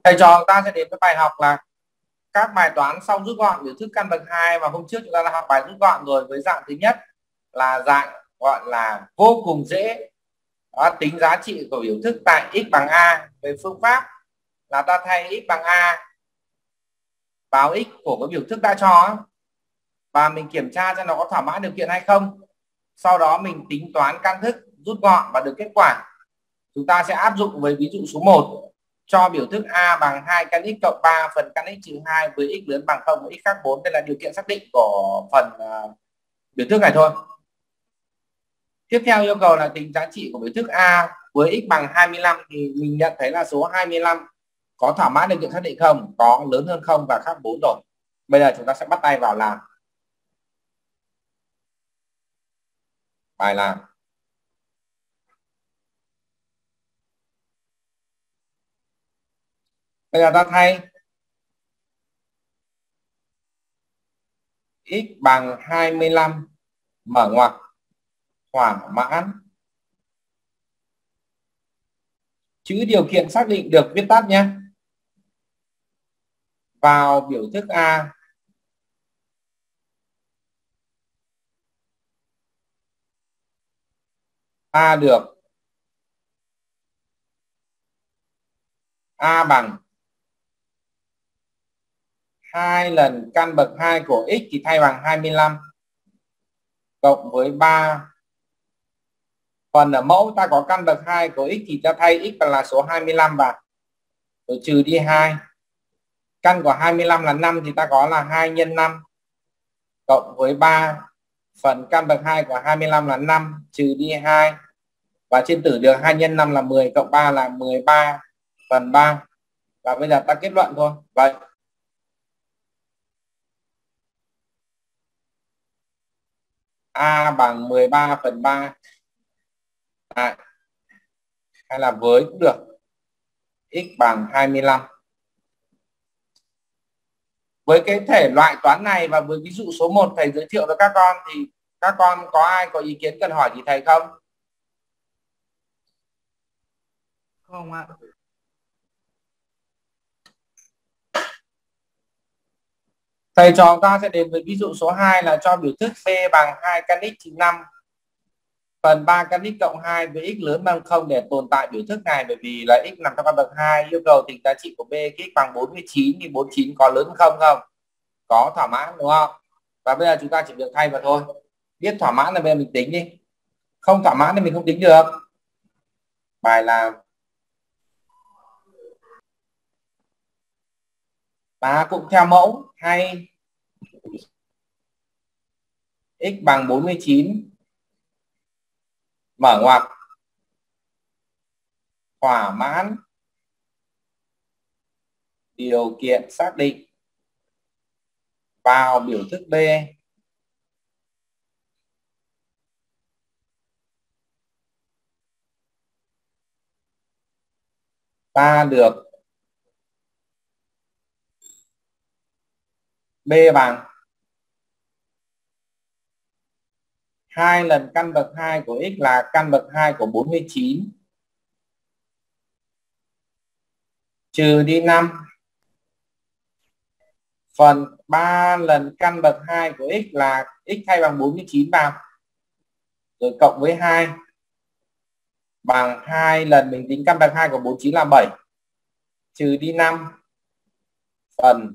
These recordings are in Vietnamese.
Thầy trò chúng ta sẽ đến với bài học là các bài toán sau rút gọn biểu thức căn bậc 2, và hôm trước chúng ta đã học bài rút gọn rồi với dạng thứ nhất là dạng gọi là vô cùng dễ. Đó, tính giá trị của biểu thức tại x bằng a với phương pháp là ta thay x bằng a vào x của cái biểu thức đã cho và mình kiểm tra xem nó có thỏa mãn điều kiện hay không. Sau đó mình tính toán căn thức rút gọn và được kết quả. Chúng ta sẽ áp dụng với ví dụ số 1 cho biểu thức a bằng 2 căn x cộng 3 phần căn x trừ 2 với x lớn bằng 0 và x khác 4. Đây là điều kiện xác định của phần biểu thức này thôi. Tiếp theo yêu cầu là tính giá trị của biểu thức a với x bằng 25 thì mình nhận thấy là số 25 có thỏa mãn điều kiện xác định không, có lớn hơn 0 và khác 4 rồi. Bây giờ chúng ta sẽ bắt tay vào làm bài làm. Bây giờ ta thay x bằng 25 mở ngoặc thỏa mãn, chữ điều kiện xác định được viết tắt nhé, vào biểu thức a được a bằng 2 lần căn bậc 2 của x thì thay bằng 25 cộng với 3. Phần ở mẫu ta có căn bậc 2 của x thì ta thay x là số 25 vào rồi trừ đi 2. Căn của 25 là 5 thì ta có là 2 nhân 5 cộng với 3. Phần căn bậc 2 của 25 là 5 trừ đi 2. Và trên tử đường 2 nhân 5 là 10 cộng 3 là 13 phần 3. Và bây giờ ta kết luận thôi. Vậy a bằng 13 phần 3 hay là với cũng được, x bằng 25. Với cái thể loại toán này và với ví dụ số 1 thầy giới thiệu với các con thì các con có ai có ý kiến cần hỏi gì thầy không? Không ạ. Thầy trò ta sẽ đến với ví dụ số 2 là cho biểu thức b bằng 2 căn x trừ 5 phần 3 căn x cộng 2 với x lớn bằng 0 để tồn tại biểu thức này, bởi vì là x nằm trong căn bậc 2. Yêu cầu tính giá trị của b x bằng 49 thì 49 có lớn hơn 0 không? Có, thỏa mãn đúng không? Và bây giờ chúng ta chỉ việc thay vào thôi. Biết thỏa mãn là bây giờ mình tính đi. Không thỏa mãn thì mình không tính được. Bài làm. Và cũng theo mẫu hay x bằng 49 mở ngoặc thỏa mãn điều kiện xác định vào biểu thức b ta được b bằng 2 lần căn bậc 2 của x là căn bậc 2 của 49 trừ đi 5 phần 3 lần căn bậc 2 của x là x thay bằng 49 vào rồi cộng với 2 bằng 2 lần mình tính căn bậc 2 của 49 là 7 trừ đi 5 phần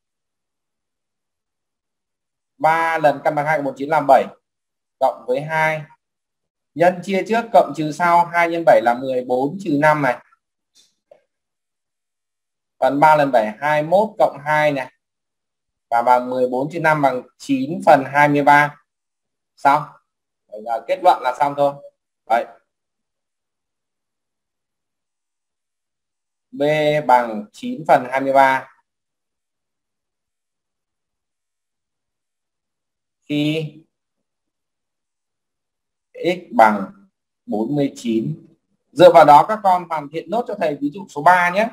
3 lần căn bậc 2 của 49 là 7 cộng với 2 nhân chia trước cộng trừ sau, 2 nhân 7 là 14 trừ 5 này phần 3 lần 7 21 cộng 2 này và bằng 14 trừ 5 bằng 9 phần 23. Xong. Bây giờ kết luận là xong thôi. Đấy. B bằng 9 phần 23 khi x bằng 49. Dựa vào đó các con hoàn thiện nốt cho thầy ví dụ số 3 nhé.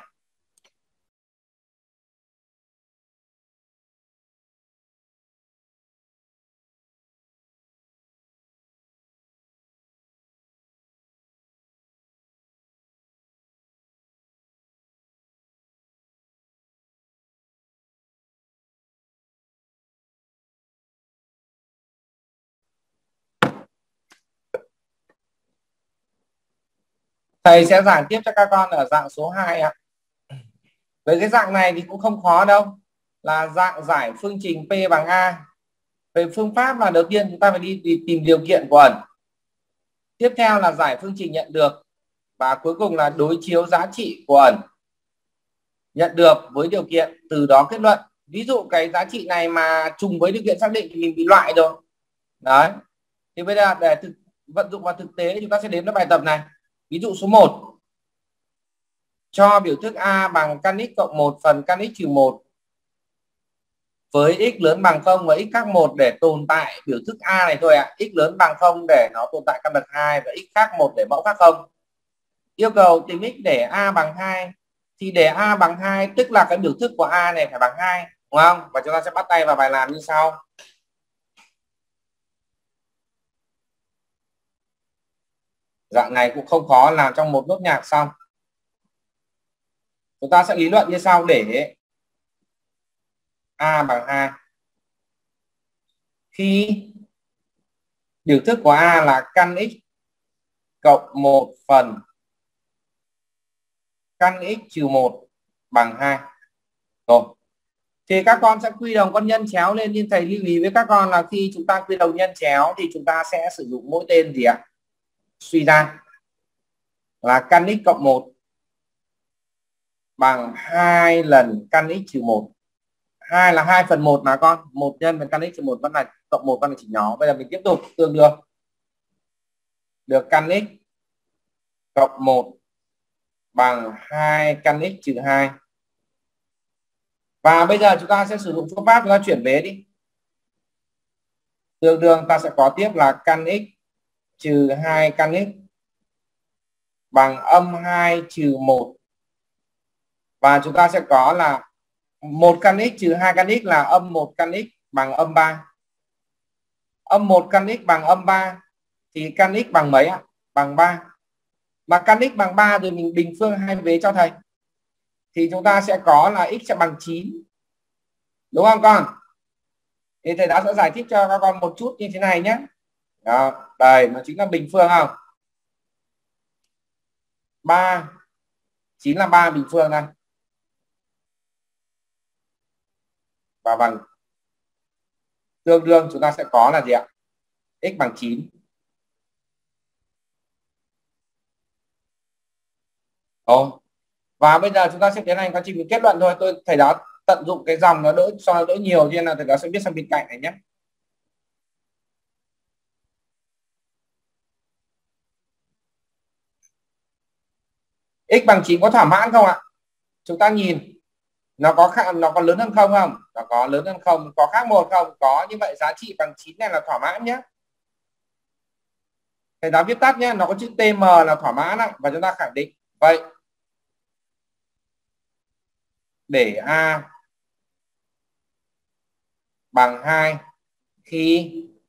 Thầy sẽ giải tiếp cho các con ở dạng số 2 ạ. Với cái dạng này thì cũng không khó đâu, là dạng giải phương trình P bằng A. Về phương pháp là đầu tiên chúng ta phải đi tìm điều kiện của ẩn, tiếp theo là giải phương trình nhận được, và cuối cùng là đối chiếu giá trị của ẩn nhận được với điều kiện, từ đó kết luận. Ví dụ cái giá trị này mà trùng với điều kiện xác định thì mình bị loại rồi. Đấy. Thì bây giờ để vận dụng vào thực tế, chúng ta sẽ đến với bài tập này. Ví dụ số 1. Cho biểu thức A bằng căn x cộng 1 phần căn x trừ 1 với x lớn bằng 0 và x khác 1 để tồn tại biểu thức A này thôi ạ. X lớn bằng 0 để nó tồn tại căn bậc 2 và x khác 1 để mẫu khác 0. Yêu cầu tìm x để A bằng 2. Thì để A bằng 2 tức là cái biểu thức của A này phải bằng 2, đúng không? Và chúng ta sẽ bắt tay vào bài làm như sau. Dạng này cũng không khó, làm trong một nốt nhạc xong. Chúng ta sẽ lý luận như sau. Để A bằng 2 khi biểu thức của A là căn x cộng 1 phần căn x trừ 1 bằng 2. Rồi. Thì các con sẽ quy đồng con nhân chéo lên, nhưng thầy lưu ý với các con là khi chúng ta quy đồng nhân chéo thì chúng ta sẽ sử dụng mỗi tên gì ạ? Suy ra là căn x cộng 1 bằng 2 lần căn x trừ 1. 2 là 2 phần 1 mà con. 1 nhân với căn x trừ 1 vẫn là cộng 1, vẫn là chỉ nhỏ. Bây giờ mình tiếp tục tương đương. Được căn x cộng 1 bằng 2 căn x trừ 2. Và bây giờ chúng ta sẽ sử dụng phương pháp, chúng ta chuyển vế đi. Tương đương ta sẽ có tiếp là căn x trừ 2 căn x bằng âm 2 trừ 1. Và chúng ta sẽ có là 1 căn x trừ 2 căn x là âm 1 căn x bằng âm 3. Âm 1 căn x bằng âm 3 thì căn x bằng mấy ạ? Bằng 3. Mà căn x bằng 3 rồi mình bình phương hai vế cho thầy. Thì chúng ta sẽ có là x sẽ bằng 9. Đúng không con? Thì thầy đã sẽ giải thích cho các con một chút như thế này nhé. Đó, đây nó chính là bình phương không? 3 9 là 3 bình phương này. Và bằng tương đương chúng ta sẽ có là gì ạ? X bằng 9. Ồ. Và bây giờ chúng ta sẽ tiến hành quá trình kết luận thôi. Thầy đã tận dụng cái dòng nó đỡ cho nó đỡ nhiều, cho nên là thầy đã sẽ viết sang bên cạnh này nhé. X bằng 9 có thỏa mãn không ạ? Chúng ta nhìn nó có lớn hơn không không? Nó có lớn hơn không? Có khác 1 không? Có. Như vậy giá trị bằng 9 này là thỏa mãn nhé. Thầy đã viết tắt nhé, nó có chữ TM là thỏa mãn ạ. Và chúng ta khẳng định vậy. Để A bằng 2 khi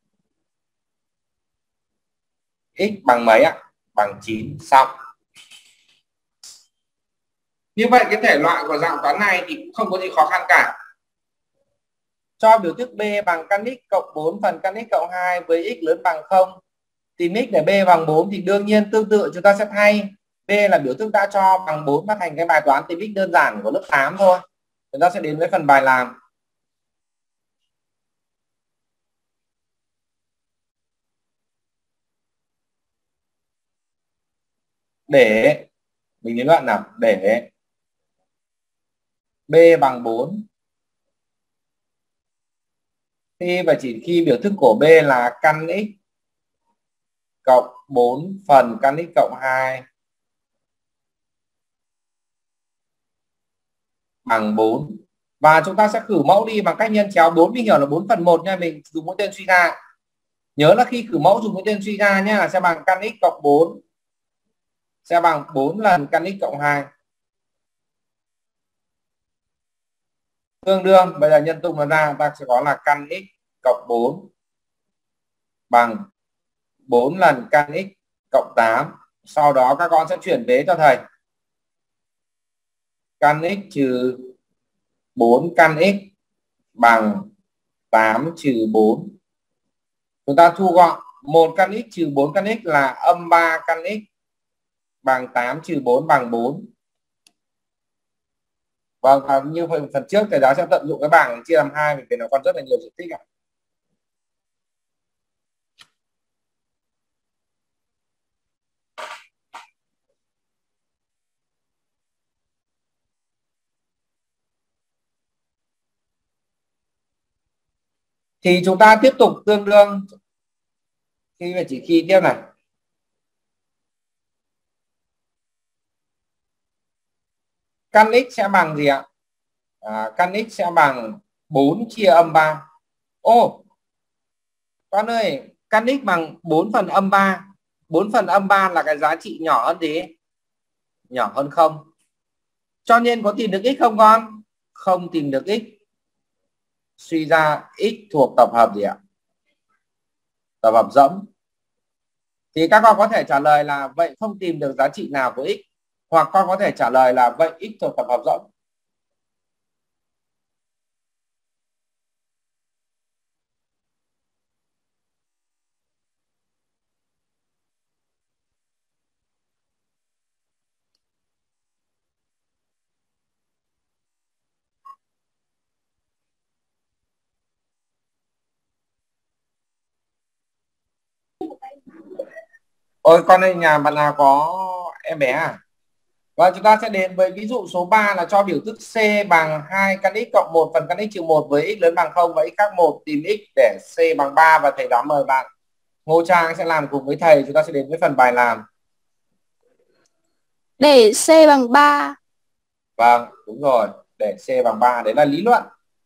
x bằng mấy ạ? Bằng 9. Xong. Như vậy cái thể loại của dạng toán này thì cũng không có gì khó khăn cả. Cho biểu thức B bằng căn x cộng 4 phần căn x cộng 2 với x lớn bằng 0. Tìm x để B bằng 4 thì đương nhiên tương tự chúng ta sẽ thay B là biểu thức đã cho bằng 4 và thành cái bài toán tìm x đơn giản của lớp 8 thôi. Chúng ta sẽ đến với phần bài làm. Để mình lý luận nào, để B bằng 4 khi và chỉ khi biểu thức của B là căn x cộng 4 phần căn x cộng 2 bằng 4. Và chúng ta sẽ khử mẫu đi bằng cách nhân chéo. 4 mình hiểu là 4 phần 1 nha, mình dùng mũi tên suy ra. Nhớ là khi khử mẫu dùng mũi tên suy ra nhé, sẽ bằng căn x cộng 4 sẽ bằng 4 lần căn x cộng 2. Tương đương, bây giờ nhân tung nó ra, ta sẽ có là căn x cộng 4 bằng 4 lần căn x cộng 8. Sau đó các con sẽ chuyển vế cho thầy. Căn x trừ 4 căn x bằng 8 trừ 4. Chúng ta thu gọn 1 căn x trừ 4 căn x là âm 3 căn x bằng 8 trừ 4 bằng 4. Vâng, như phần trước thầy giáo sẽ tận dụng cái bảng chia làm 2 vì nó còn rất là nhiều diện tích ạ. Thì chúng ta tiếp tục tương đương khi và chỉ khi tiếp này. Căn x sẽ bằng gì ạ? Căn x sẽ bằng 4 chia âm 3. Ô, con ơi, căn x bằng 4 phần âm 3. 4 phần âm 3 là cái giá trị nhỏ hơn gì? Nhỏ hơn 0. Cho nên có tìm được x không con? Không tìm được x. Suy ra x thuộc tập hợp gì ạ? Tập hợp rỗng. Thì các con có thể trả lời là vậy không tìm được giá trị nào của x. Hoặc con có thể trả lời là vậy x thuộc tập hợp rỗng. Ôi con ơi, nhà bạn nào có em bé à? Và chúng ta sẽ đến với ví dụ số 3 là cho biểu thức C bằng 2 căn x cộng 1 phần căn x trừ 1 với x lớn bằng 0 và x khác 1, tìm x để C bằng 3 và thầy đó mời bạn Ngô Trang sẽ làm cùng với thầy. Chúng ta sẽ đến với phần bài làm. Để C bằng 3. Vâng, đúng rồi, để C bằng 3, đấy là lý luận.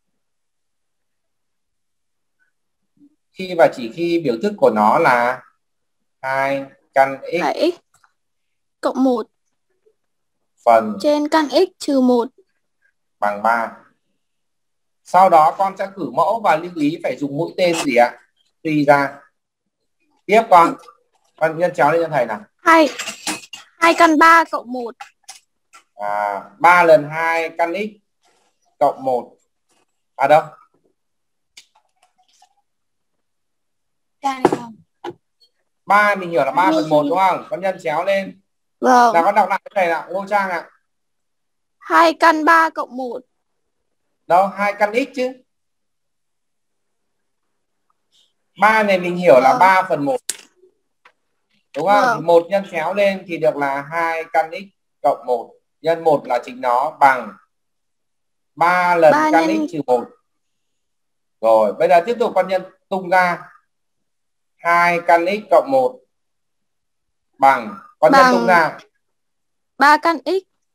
Khi và chỉ khi biểu thức của nó là 2 căn x Là x cộng 1 phần trên căn x trừ 1 bằng 3. Sau đó con sẽ khử mẫu và lưu ý phải dùng mũi tên gì ạ? Suy ra. Tiếp con nhân chéo lên cho thầy nào. 2 căn 3 cộng 1. 3 lần 2 căn x cộng 1. Đâu? 3 mình hiểu là 3 phần 1 đúng không? Con nhân chéo lên. Vâng. Nào con đọc lại cái này nào, Ngô Trang ạ. 2 căn 3 cộng 1. Đâu, 2 căn x chứ. 3 này mình hiểu là 3 phần 1. Đúng không? Vâng. Thì 1 nhân chéo lên thì được là 2 căn x cộng 1. Nhân 1 là chính nó bằng 3 lần 3 căn nhân... x trừ 1. Rồi, bây giờ tiếp tục con nhân tung ra. 2 căn x cộng 1 bằng con nhân tung ra 3 căn x.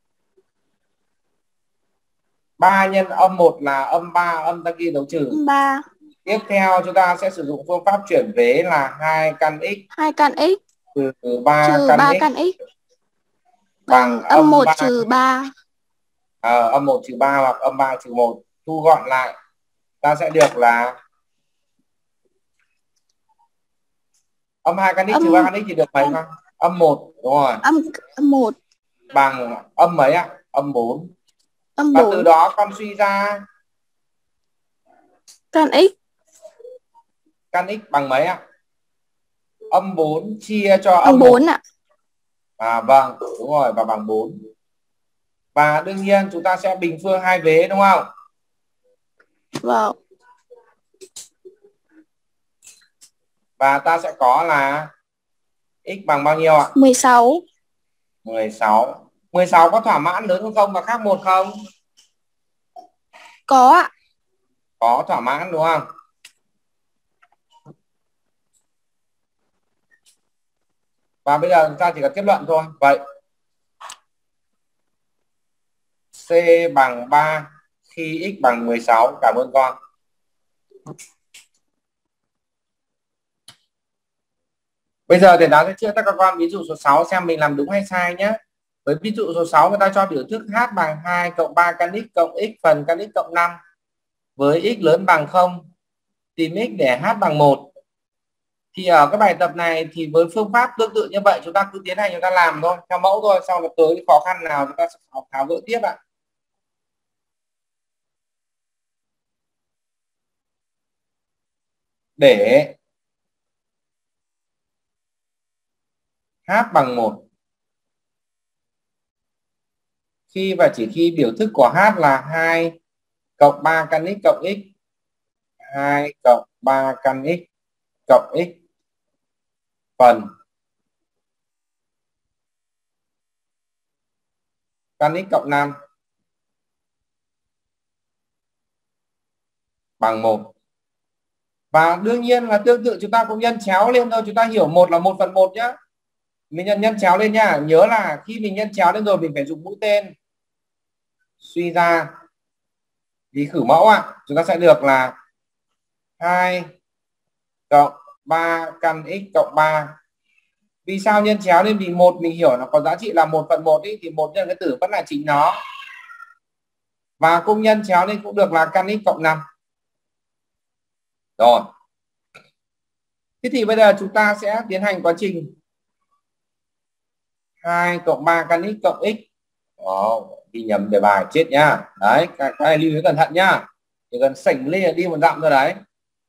3 nhân âm 1 là âm 3, âm ta ghi dấu trừ. 3. Tiếp theo chúng ta sẽ sử dụng phương pháp chuyển vế là 2 căn x 2 căn x trừ 3 trừ căn 3 x căn x bằng âm 1 3 trừ 3. Âm 1 trừ 3 hoặc âm 3 trừ 1. Thu gọn lại ta sẽ được là âm 2 căn x trừ 3 căn x thì được mấy con? Âm 1, đúng rồi. Âm 1 Bằng âm mấy ạ? Âm 4. âm Và 4. từ đó con suy ra Căn x. Căn x bằng mấy ạ? Âm 4 chia cho Âm âm 4 1. ạ. Vâng, đúng rồi, và bằng 4. Và đương nhiên chúng ta sẽ bình phương hai vế đúng không? Vâng. Và ta sẽ có là x bằng bao nhiêu ạ? 16. 16. 16 có thỏa mãn lớn hơn 0 và khác 1 không? Có ạ. Có thỏa mãn đúng không? Và bây giờ chúng ta chỉ cần kết luận thôi. Vậy C bằng 3 khi x bằng 16. Cảm ơn con. Bây giờ thầy giáo sẽ chia các con ví dụ số 6 xem mình làm đúng hay sai nhé. Với ví dụ số 6 người ta cho biểu thức h bằng 2 cộng 3 căn x cộng x phần căn x cộng 5 với x lớn bằng 0. Tìm x để h bằng 1. Thì ở cái bài tập này thì với phương pháp tương tự như vậy chúng ta cứ tiến hành chúng ta làm thôi, theo mẫu thôi, sau đó tới khó khăn nào chúng ta sẽ tháo gỡ tiếp ạ. Để h bằng 1 khi và chỉ khi biểu thức của H là 2 cộng 3 căn x cộng x, 2 cộng 3 căn x cộng x phần căn x cộng 5 bằng 1. Và đương nhiên là tương tự chúng ta cũng nhân chéo lên thôi, chúng ta hiểu một là 1/1 nhá. Mình nhân chéo lên nhá. Nhớ là khi mình nhân chéo lên rồi mình phải dùng mũi tên suy ra vì khử mẫu chúng ta sẽ được là 2 cộng 3 căn x cộng 3. Vì sao nhân chéo lên? Vì một mình hiểu nó có giá trị là 1/1 ý, thì một nhân cái tử vẫn là chính nó. Và cũng nhân chéo lên cũng được là căn x cộng 5. Rồi. Thế thì bây giờ chúng ta sẽ tiến hành quá trình 2 cộng 3 căn x cộng x. Đó, đi nhầm đề bài chết nhá. Đấy, các này lưu ý cẩn thận nhá. Chỉ cần sảnh lên đi một dặm thôi đấy.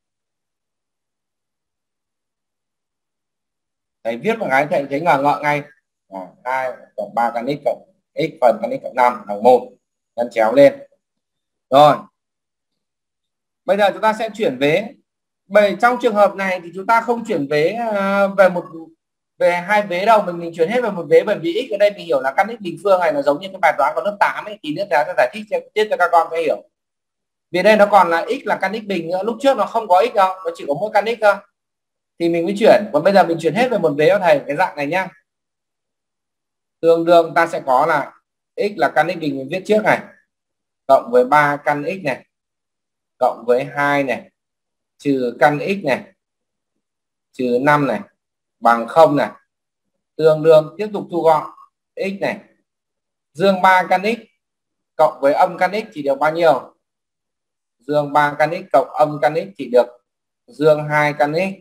Thầy viết một cái thầy thấy ngờ ngợ ngay. 2 cộng 3 căn x cộng x phần căn x cộng 5 bằng 1. Nhân chéo lên. Rồi. Bây giờ chúng ta sẽ chuyển vế. Trong trường hợp này thì chúng ta không chuyển vế về hai vế đâu, mình chuyển hết về một vế, bởi vì x ở đây mình hiểu là căn x bình phương này nó giống như cái bài toán của lớp 8 ấy, thì nữa thầy sẽ giải thích cho các con phải hiểu. Vì đây nó còn là x là căn x bình nữa, lúc trước nó không có x đâu, nó chỉ có mỗi căn x thôi. Thì mình mới chuyển, còn bây giờ mình chuyển hết về một vế cho thầy cái dạng này nhá. Tương đương ta sẽ có là x là căn x bình mình viết trước này, cộng với 3 căn x này, cộng với 2 này, trừ căn x này, trừ 5 này, bằng 0 này, tương đương tiếp tục thu gọn x này, dương 3 căn x cộng với âm căn x thì được bao nhiêu? Dương 3 căn x cộng âm căn x thì được dương 2 căn x.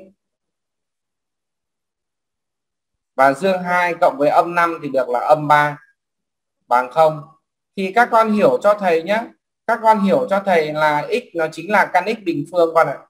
Và dương 2 cộng với âm 5 thì được là âm 3 bằng 0. Thì các con hiểu cho thầy nhé. Các con hiểu cho thầy là x nó chính là căn x bình phương con ạ.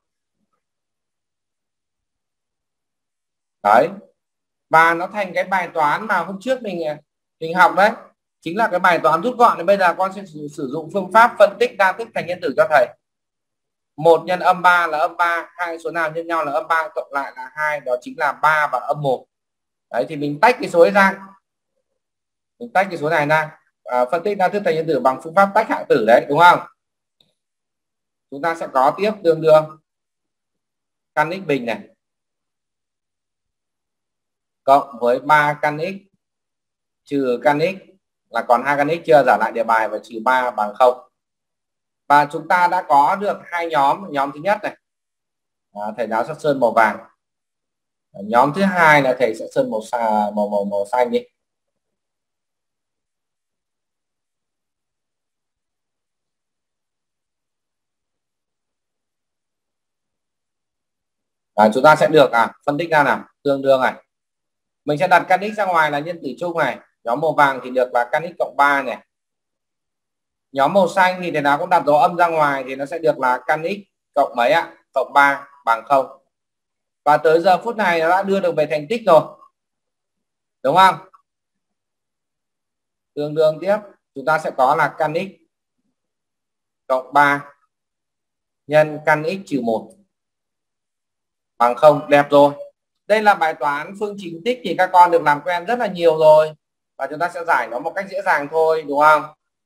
Đấy. Và nó thành cái bài toán mà hôm trước mình học đấy. Chính là cái bài toán rút gọn. Nên bây giờ con sẽ sử dụng phương pháp phân tích đa thức thành nhân tử cho thầy. 1 nhân âm 3 là âm 3, hai số nào nhân nhau là âm 3 cộng lại là 2, đó chính là 3 và âm 1. Đấy thì mình tách cái số ấy ra. Mình tách cái số này ra. Phân tích đa thức thành nhân tử bằng phương pháp tách hạng tử đấy, đúng không? Chúng ta sẽ có tiếp tương đương căn x bình này cộng với 3 căn x trừ căn x là còn 2 căn x chưa, giả lại đề bài, và trừ 3 bằng 0. Và chúng ta đã có được hai nhóm. Nhóm thứ nhất này thầy giáo sẽ sơn màu vàng. Nhóm thứ hai là thầy sẽ sơn màu xanh đi. Chúng ta sẽ được phân tích ra nào. Tương đương này, mình sẽ đặt căn x ra ngoài là nhân tử chung này. Nhóm màu vàng thì được là căn x cộng 3 này. Nhóm màu xanh thì thầy nào cũng đặt dấu âm ra ngoài thì nó sẽ được là căn x cộng mấy cộng 3 bằng 0. Và tới giờ phút này nó đã đưa được về thành tích rồi, đúng không? Tương đương tiếp chúng ta sẽ có là căn x cộng 3 nhân căn x trừ 1 bằng 0. Đẹp rồi. Đây là bài toán phương trình tích thì các con được làm quen rất là nhiều rồi. Và chúng ta sẽ giải nó một cách dễ dàng thôi, đúng không?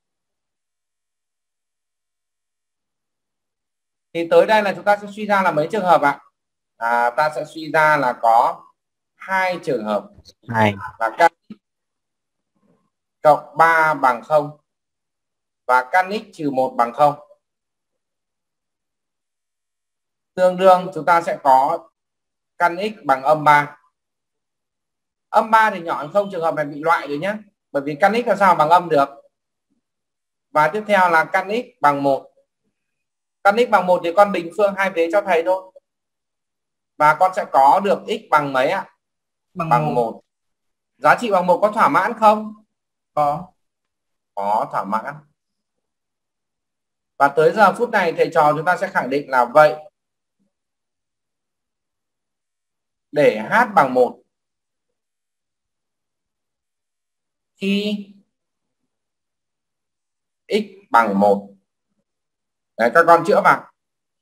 Thì tới đây là chúng ta sẽ suy ra là mấy trường hợp ạ? Ta sẽ suy ra là có 2 trường hợp. Là căn x cộng 3 bằng 0 và căn x trừ 1 bằng 0. Tương đương chúng ta sẽ có căn x bằng âm 3. Âm 3 thì nhỏ hơn 0, trường hợp này bị loại rồi nhé. Bởi vì căn x làm sao bằng âm được. Và tiếp theo là căn x bằng 1. Căn x bằng 1 thì con bình phương hai vế cho thầy thôi. Và con sẽ có được x bằng mấy ạ? Bằng 1. Giá trị bằng 1 có thỏa mãn không? Có thỏa mãn. Và tới giờ phút này thầy trò chúng ta sẽ khẳng định là vậy. Để h bằng 1 thì bằng 1. Đấy, các con chữa vào.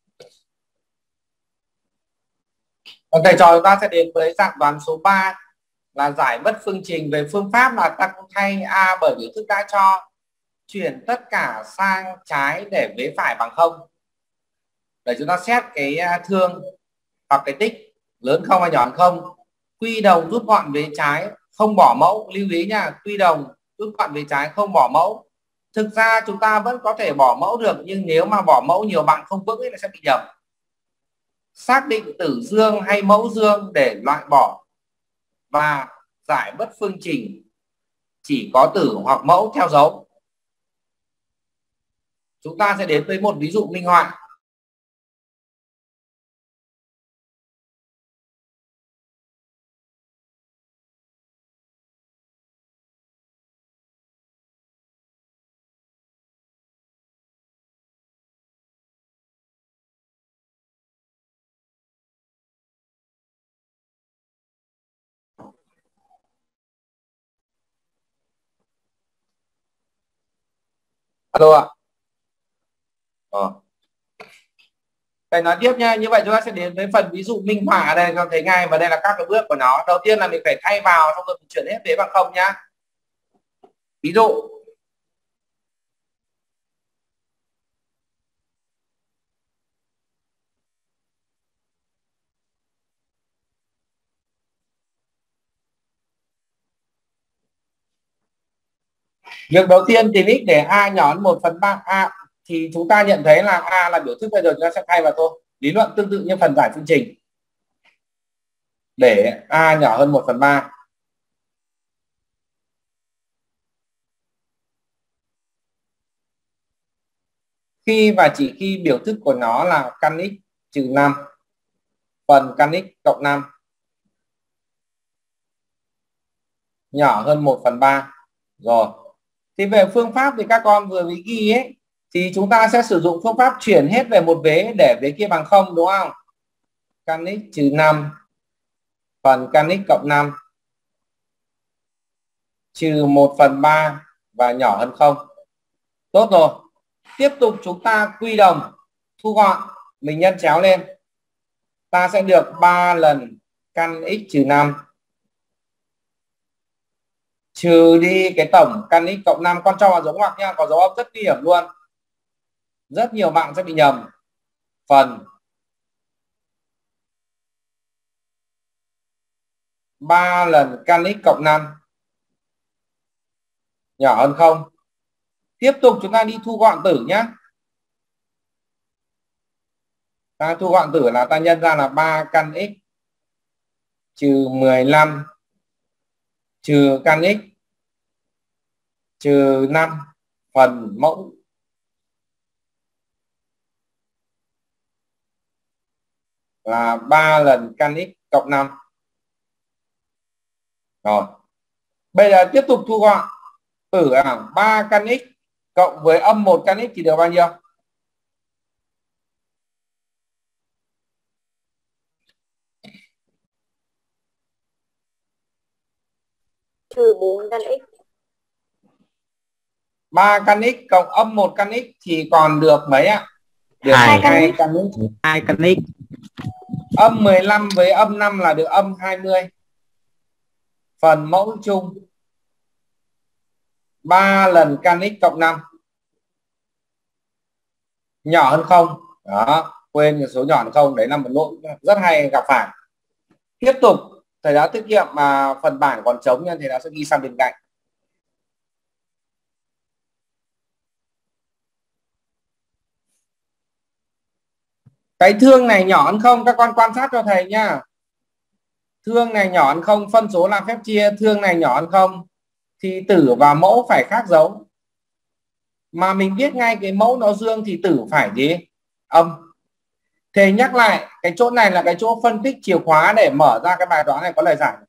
Còn thầy trò chúng ta sẽ đến với dạng toán số 3 là giải bất phương trình. Về phương pháp là ta cũng thay A bởi biểu thức đã cho, chuyển tất cả sang trái để vế phải bằng 0. Để chúng ta xét cái thương hoặc cái tích lớn không hay nhỏ hơn 0. Quy đồng rút gọn vế trái, không bỏ mẫu. Lưu ý nha, quy đồng rút gọn vế trái, không bỏ mẫu. Thực ra chúng ta vẫn có thể bỏ mẫu được, nhưng nếu mà bỏ mẫu nhiều bạn không vững ấy, nó sẽ bị nhầm. Xác định tử dương hay mẫu dương để loại bỏ, và giải bất phương trình chỉ có tử hoặc mẫu theo dấu. Chúng ta sẽ đến với một ví dụ minh họa. Alo ạ. Thầy nói tiếp nha. Như vậy chúng ta sẽ đến với phần ví dụ minh họa. Đây con thấy ngay, và đây là các cái bước của nó. Đầu tiên là mình phải thay vào, xong rồi mình chuyển hết vế bằng 0 nhá. Ví dụ việc đầu tiên tìm x để a nhỏ hơn 1/3 a, thì chúng ta nhận thấy là a là biểu thức, bây giờ chúng ta sẽ thay vào thôi. Lý luận tương tự như phần giải phương trình. Để a nhỏ hơn 1/3. Khi và chỉ khi biểu thức của nó là căn x trừ 5 phần căn x cộng 5 nhỏ hơn 1/3. Rồi. Thì về phương pháp thì các con vừa mới ghi ấy, thì chúng ta sẽ sử dụng phương pháp chuyển hết về một vế để vế kia bằng 0, đúng không? Căn x trừ 5 phần căn x cộng 5 trừ 1/3 và nhỏ hơn 0. Tốt rồi. Tiếp tục chúng ta quy đồng, thu gọn, mình nhân chéo lên. Ta sẽ được 3 lần căn x trừ 5 trừ đi cái tổng căn x cộng 5. Con cho vào dấu ngoặc nha, có dấu âm rất nguy hiểm luôn. Rất nhiều bạn sẽ bị nhầm. Phần 3 lần căn x cộng 5 nhỏ hơn 0. Tiếp tục chúng ta đi thu gọn tử nhé. Ta thu gọn tử là ta nhân ra là 3 căn x trừ 15 trừ căn x trừ 5 phần mẫu là 3 lần căn x cộng 5. Rồi. Bây giờ tiếp tục thu gọn tử là 3 căn x cộng với âm 1 căn x thì được bao nhiêu? Trừ 4 căn x. 3 căn x cộng âm 1 căn x thì còn được mấy ạ? Được 2 căn x. 2 căn x. Âm 15 với âm 5 là được âm 20. Phần mẫu chung 3 lần căn x cộng 5 nhỏ hơn 0. Đó, quên cái số nhỏ hơn 0, đấy là một lỗi rất hay gặp phải. Tiếp tục, thầy đã tiết kiệm mà phần bảng còn trống nên thầy đã sẽ ghi sang bên cạnh. Cái thương này nhỏ hơn 0, các con quan sát cho thầy nhá. Thương này nhỏ hơn 0, phân số là phép chia, thương này nhỏ hơn 0 thì tử và mẫu phải khác dấu. Mà mình biết ngay cái mẫu nó dương thì tử phải gì? Âm. Thầy nhắc lại, cái chỗ này là cái chỗ phân tích chìa khóa để mở ra cái bài toán này có lời giải.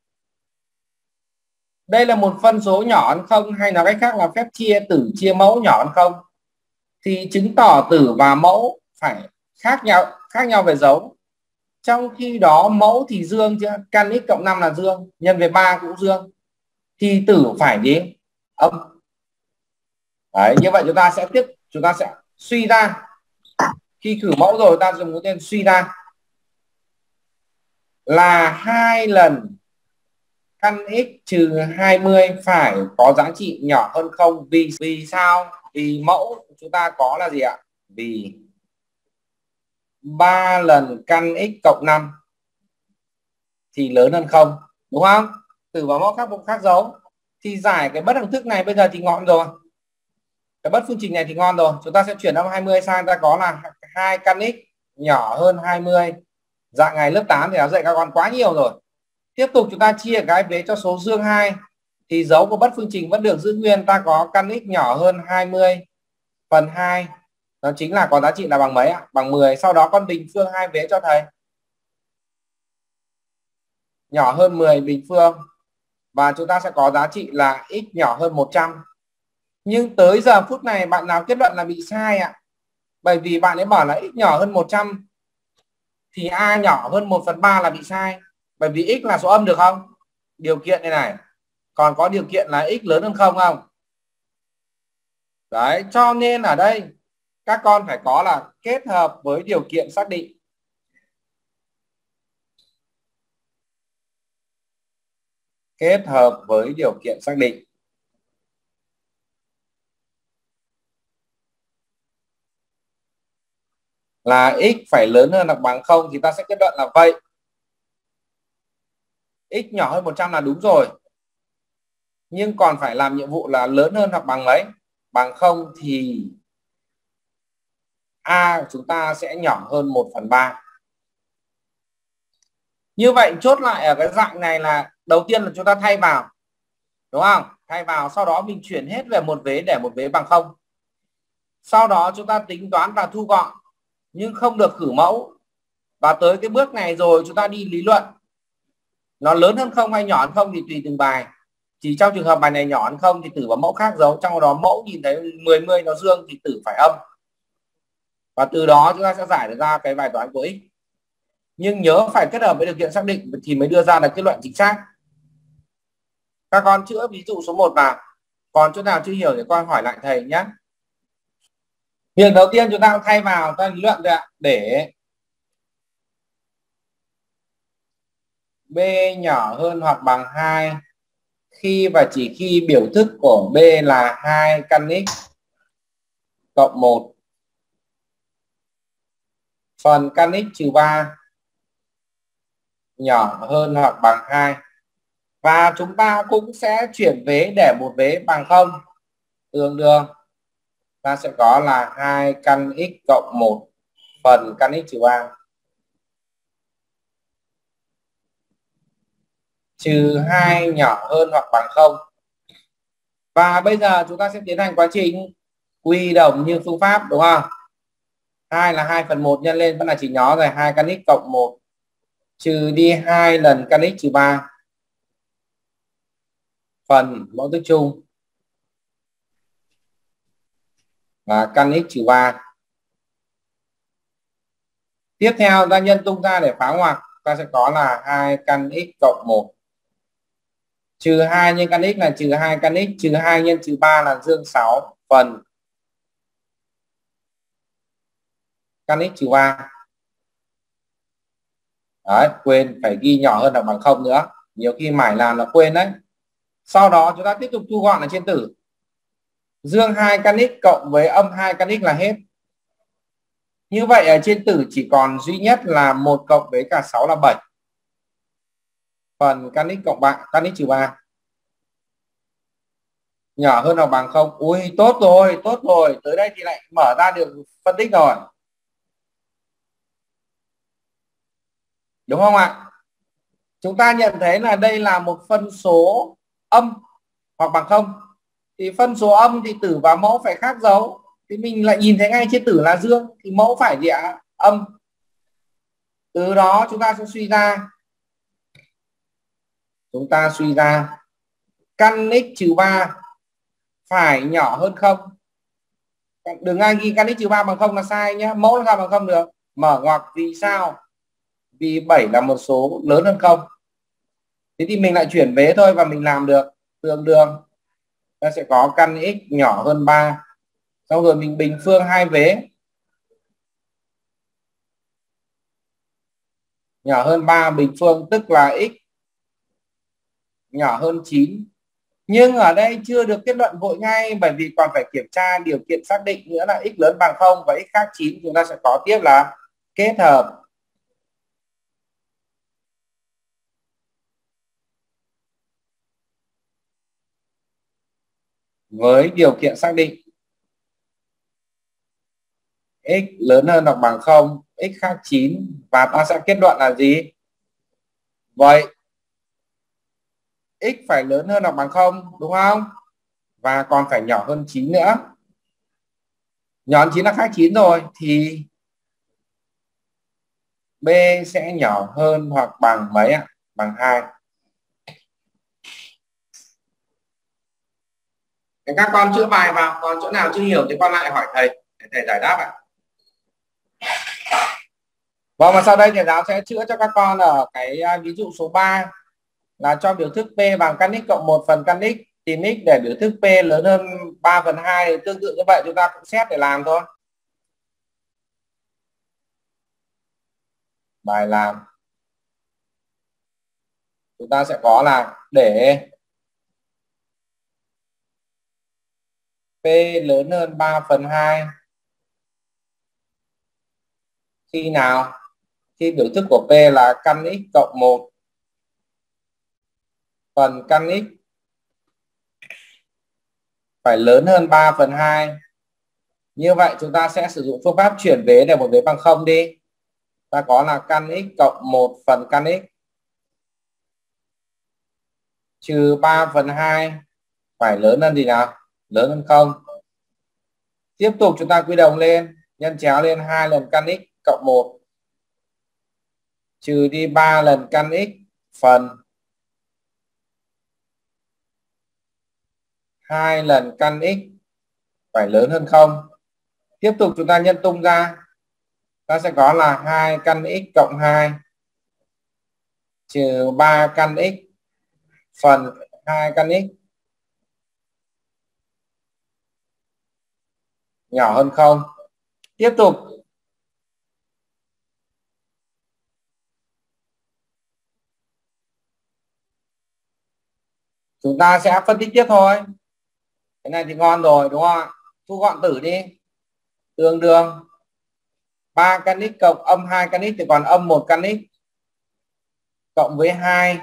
Đây là một phân số nhỏ hơn 0, hay nói cách khác là phép chia tử chia mẫu nhỏ hơn 0. Thì chứng tỏ tử và mẫu phải khác nhau về dấu. Trong khi đó mẫu thì dương chưa? Căn x cộng 5 là dương, nhân với 3 cũng dương. Thì tử phải gì? Âm. Đấy, như vậy chúng ta sẽ suy ra, khi khử mẫu rồi ta dùng mũi tên suy ra là 2 lần căn x trừ 20 phải có giá trị nhỏ hơn không. Vì sao? Vì mẫu chúng ta có là gì ạ? Vì 3 lần căn x cộng 5 thì lớn hơn không, đúng không? Tử và mẫu khác dấu thì giải cái bất đẳng thức này bây giờ thì ngon rồi. Cái bất phương trình này thì ngon rồi. Chúng ta sẽ chuyển 20 sang, ta có là 2 căn x nhỏ hơn 20. Dạng ngày lớp 8 thì đã dạy các con quá nhiều rồi. Tiếp tục chúng ta chia cái vế cho số dương 2 thì dấu của bất phương trình vẫn được giữ nguyên. Ta có căn x nhỏ hơn 20 phần 2, đó chính là có giá trị là bằng mấy ạ? Bằng 10. Sau đó con bình phương hai vế cho thầy. Nhỏ hơn 10 bình phương. Và chúng ta sẽ có giá trị là x nhỏ hơn 100. Nhưng tới giờ phút này bạn nào kết luận là bị sai ạ? Bởi vì bạn ấy bảo là x nhỏ hơn 100 thì a nhỏ hơn 1/3 là bị sai. Bởi vì x là số âm được không? Điều kiện này này. Còn có điều kiện là x lớn hơn không không? Đấy, cho nên ở đây các con phải có là kết hợp với điều kiện xác định. Kết hợp với điều kiện xác định. Là x phải lớn hơn hoặc bằng 0 thì ta sẽ kết luận là vậy. X nhỏ hơn 100 là đúng rồi. Nhưng còn phải làm nhiệm vụ là lớn hơn hoặc bằng mấy? Bằng 0 thì a của chúng ta sẽ nhỏ hơn 1/3. Như vậy chốt lại ở cái dạng này là đầu tiên là chúng ta thay vào, đúng không? Thay vào, sau đó mình chuyển hết về một vế để một vế bằng 0. Sau đó chúng ta tính toán và thu gọn nhưng không được khử mẫu. Và tới cái bước này rồi chúng ta đi lý luận. Nó lớn hơn không hay nhỏ hơn không thì tùy từng bài. Chỉ trong trường hợp bài này nhỏ hơn không thì tử và mẫu khác dấu. Trong đó mẫu nhìn thấy 10 nó dương thì tử phải âm. Và từ đó chúng ta sẽ giải được ra cái bài toán của x. Nhưng nhớ phải kết hợp với điều kiện xác định thì mới đưa ra được kết luận chính xác. Các con chữa ví dụ số 1 vào. Còn chỗ nào chưa hiểu thì con hỏi lại thầy nhé. Việc đầu tiên chúng ta thay vào, ta lý luận ạ, để b nhỏ hơn hoặc bằng 2 khi và chỉ khi biểu thức của b là 2 căn x cộng 1 phần căn x trừ 3 nhỏ hơn hoặc bằng 2. Và chúng ta cũng sẽ chuyển vế để một vế bằng 0. Tương đương ta sẽ có là 2 căn x cộng 1 phần căn x trừ 3 trừ 2 nhỏ hơn hoặc bằng 0. Và bây giờ chúng ta sẽ tiến hành quá trình quy đồng như phương pháp, đúng không? 2 là 2/1 nhân lên vẫn là chỉ nhó rồi, 2 căn x cộng 1 trừ đi 2 lần căn x trừ 3 phần mẫu thức chung và căn x trừ 3. Tiếp theo ta nhân tung ra để phá ngoặc, ta sẽ có là 2 căn x cộng 1 trừ 2 nhân căn x là trừ 2 căn x trừ 2 nhân trừ 3 là dương 6 phần căn x trừ 3. Đấy, quên phải ghi nhỏ hơn là bằng 0 nữa. Nhiều khi mải làm là quên đấy. Sau đó chúng ta tiếp tục thu gọn ở trên tử. Dương 2 căn x cộng với âm 2 căn x là hết. Như vậy ở trên tử chỉ còn duy nhất là 1 cộng với cả 6 là 7. Phần căn x cộng 3, căn x trừ 3. Nhỏ hơn hoặc bằng 0. Ui, tốt rồi, tốt rồi. Tới đây thì lại mở ra được phân tích rồi. Đúng không ạ? Chúng ta nhận thấy là đây là một phân số âm hoặc bằng 0. Thì phân số âm thì tử và mẫu phải khác dấu. Thì mình lại nhìn thấy ngay trên tử là dương thì mẫu phải gì ạ? Âm. Từ đó chúng ta sẽ suy ra. Chúng ta suy ra căn x trừ 3 phải nhỏ hơn 0. Đừng ai ghi căn x trừ 3 bằng 0 là sai nhé. Mẫu làm sao bằng 0 được? Mở ngoặc vì sao? Vì 7 là một số lớn hơn 0. Thế thì mình lại chuyển vế thôi và mình làm được tương đương ta sẽ có căn x nhỏ hơn 3. Xong rồi mình bình phương hai vế. Nhỏ hơn 3 bình phương tức là x nhỏ hơn 9. Nhưng ở đây chưa được kết luận vội ngay, bởi vì còn phải kiểm tra điều kiện xác định nữa là x lớn bằng 0 và x khác 9. Chúng ta sẽ có tiếp là kết hợp với điều kiện xác định x lớn hơn hoặc bằng 0, x khác 9, và ta sẽ kết luận là gì? Vậy x phải lớn hơn hoặc bằng 0, đúng không? Và còn phải nhỏ hơn 9 nữa. Nhỏ hơn 9 là khác 9 rồi, thì b sẽ nhỏ hơn hoặc bằng mấy ạ? Bằng 2. Các con chữa bài vào, còn chỗ nào chưa hiểu thì con lại hỏi thầy để thầy giải đáp ạ. Vâng, và sau đây thầy giáo sẽ chữa cho các con ở cái ví dụ số 3 là cho biểu thức p bằng căn x cộng 1 phần căn x, tìm x để biểu thức p lớn hơn 3/2. Tương tự như vậy chúng ta cũng xét để làm thôi. Bài làm chúng ta sẽ có là để p lớn hơn 3/2 khi nào? Khi biểu thức của p là căn x cộng 1 phần căn x phải lớn hơn 3/2. Như vậy chúng ta sẽ sử dụng phương pháp chuyển vế để một vế bằng 0 đi. Ta có là căn x cộng 1 phần căn x trừ 3/2 phải lớn hơn gì nào? Lớn hơn 0. Tiếp tục chúng ta quy đồng lên, nhân chéo lên 2 lần căn x cộng 1 trừ đi 3 lần căn x phần 2 lần căn x phải lớn hơn 0. Tiếp tục chúng ta nhân tung ra, ta sẽ có là 2 căn x cộng 2 trừ 3 căn x phần 2 căn x nhỏ hơn 0. Tiếp tục chúng ta sẽ phân tích tiếp thôi. Cái này thì ngon rồi đúng không ạ? Thu gọn tử đi. Tương đương 3 căn x cộng âm 2 căn x thì còn âm 1 căn x cộng với 2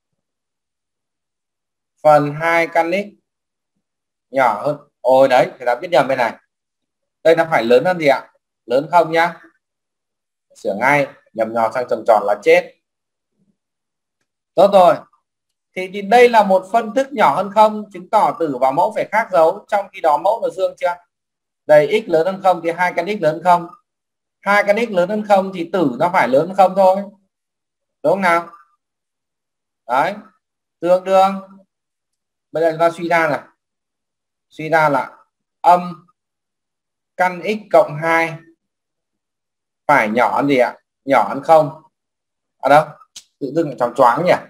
phần 2 căn x nhỏ hơn. Ôi đấy, thì đã biết nhầm bên này. Đây nó phải lớn hơn gì ạ? Lớn 0 nhá. Sửa ngay, nhầm nhò sang tròn tròn là chết. Tốt rồi. Thì đây là một phân thức nhỏ hơn 0, chứng tỏ tử và mẫu phải khác dấu, trong khi đó mẫu là dương chưa? Đây x lớn hơn 0 thì 2 căn x lớn hơn 0. 2 căn x lớn hơn 0 thì tử nó phải lớn hơn 0 thôi. Đúng không nào? Đấy. Tương đương. Bây giờ chúng ta suy ra này. Suy ra là âm căn x cộng 2 phải nhỏ hơn gì ạ? Nhỏ hơn 0. Ở đâu? Tự dưng choáng choáng nhỉ?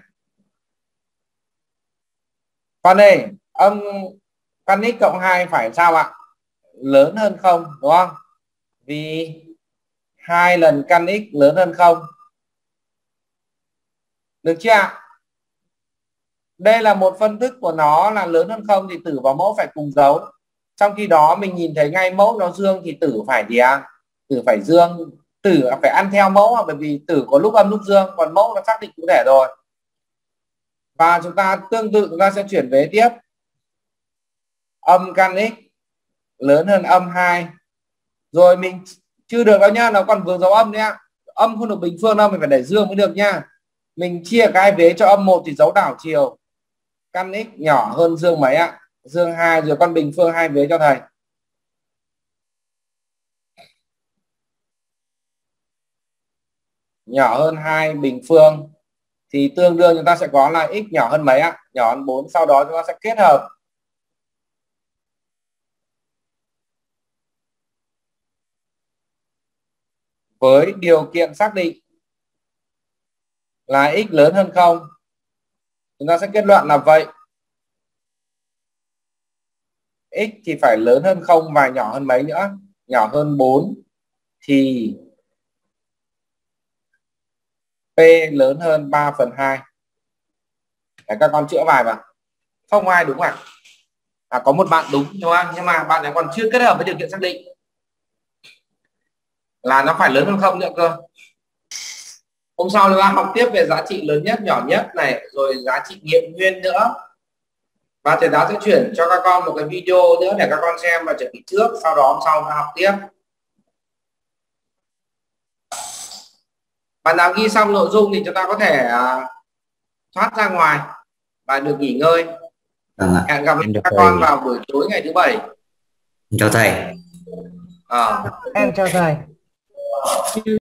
Con đây, âm căn x cộng 2 phải sao ạ? Lớn hơn 0 đúng không? Vì 2 lần căn x lớn hơn 0. Được chưa ạ? Đây là một phân thức của nó là lớn hơn 0 thì tử và mẫu phải cùng dấu. Trong khi đó mình nhìn thấy ngay mẫu nó dương thì tử phải gì ạ? Tử phải dương, tử phải ăn theo mẫu, bởi vì tử có lúc âm lúc dương, còn mẫu nó xác định cụ thể rồi. Và chúng ta tương tự chúng ta sẽ chuyển vế tiếp. Âm căn x lớn hơn âm 2. Rồi mình chưa được đâu nhá, nó còn vướng dấu âm nhá. Âm không được bình phương đâu, mình phải để dương mới được nhá. Mình chia cái vế cho âm 1 thì dấu đảo chiều. Căn x nhỏ hơn dương mấy ạ? Dương 2, rồi con bình phương hai vế cho thầy. Nhỏ hơn 2 bình phương thì tương đương chúng ta sẽ có là x nhỏ hơn mấy ạ? Nhỏ hơn 4. Sau đó chúng ta sẽ kết hợp với điều kiện xác định là x lớn hơn 0. Chúng ta sẽ kết luận là vậy x thì phải lớn hơn 0 và nhỏ hơn mấy nữa, nhỏ hơn 4 thì p lớn hơn 3/2. Đấy, các con chữa bài vào. Không ai đúng à? Có một bạn đúng đúng không? Nhưng mà bạn ấy còn chưa kết hợp với điều kiện xác định là nó phải lớn hơn 0 nữa cơ. Hôm sau chúng ta học tiếp về giá trị lớn nhất, nhỏ nhất này, rồi giá trị nghiệm nguyên nữa. Và thầy giáo sẽ chuyển cho các con một cái video nữa để các con xem và chuẩn bị trước, sau đó hôm sau ta học tiếp. Bạn nào ghi xong nội dung thì chúng ta có thể thoát ra ngoài và được nghỉ ngơi. Hẹn gặp lại các con vào buổi tối ngày thứ 7. Chào thầy. Em chào thầy.